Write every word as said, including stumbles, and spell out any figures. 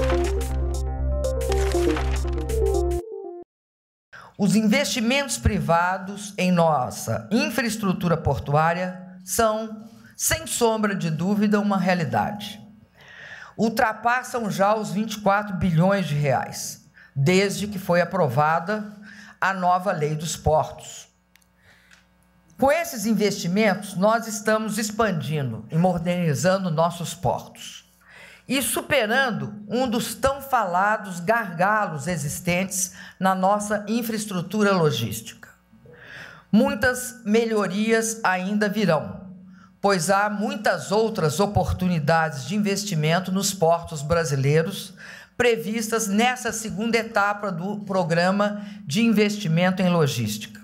Os investimentos privados em nossa infraestrutura portuária são, sem sombra de dúvida, uma realidade. Ultrapassam já os vinte e quatro bilhões de reais, desde que foi aprovada a nova Lei dos Portos. Com esses investimentos, nós estamos expandindo e modernizando nossos portos e superando um dos tão falados gargalos existentes na nossa infraestrutura logística. Muitas melhorias ainda virão, pois há muitas outras oportunidades de investimento nos portos brasileiros previstas nessa segunda etapa do Programa de Investimento em Logística.